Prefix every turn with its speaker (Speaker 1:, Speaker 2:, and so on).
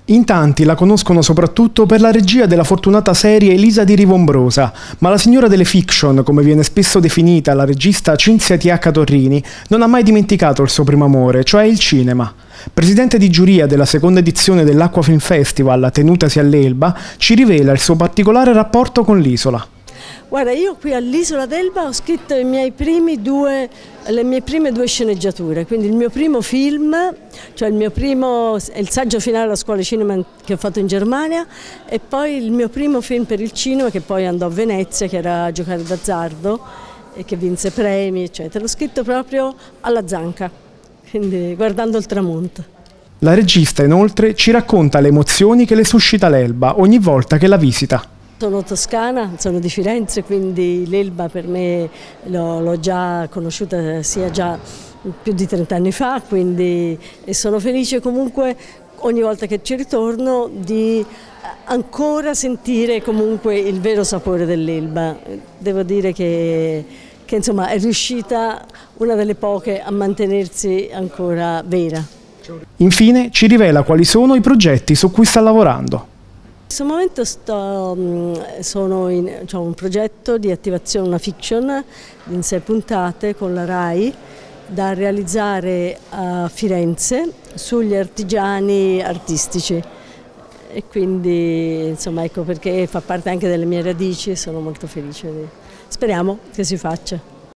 Speaker 1: In tanti la conoscono soprattutto per la regia della fortunata serie Elisa di Rivombrosa, ma la signora delle fiction, come viene spesso definita la regista Cinzia T.H. Torrini, non ha mai dimenticato il suo primo amore, cioè il cinema. Presidente di giuria della seconda edizione dell'Acqua Film Festival, tenutasi all'Elba, ci rivela il suo particolare rapporto con l'isola.
Speaker 2: Guarda, io qui all'Isola d'Elba ho scritto le mie prime due sceneggiature, quindi il mio primo film, cioè il saggio finale alla scuola cinema che ho fatto in Germania, e poi il mio primo film per il cinema che poi andò a Venezia, che era Giocare d'azzardo e che vinse premi, eccetera. L'ho scritto proprio alla Zanca, quindi guardando il tramonto.
Speaker 1: La regista inoltre ci racconta le emozioni che le suscita l'Elba ogni volta che la visita.
Speaker 2: Sono toscana, sono di Firenze, quindi l'Elba per me l'ho già conosciuta sia già più di 30 anni fa, e sono felice comunque ogni volta che ci ritorno di ancora sentire comunque il vero sapore dell'Elba. Devo dire che insomma è riuscita, una delle poche, a mantenersi ancora vera.
Speaker 1: Infine ci rivela quali sono i progetti su cui sta lavorando.
Speaker 2: In questo momento ho un progetto di attivazione, una fiction in 6 puntate con la RAI da realizzare a Firenze sugli artigiani artistici, e quindi insomma ecco perché fa parte anche delle mie radici e sono molto felice. Speriamo che si faccia.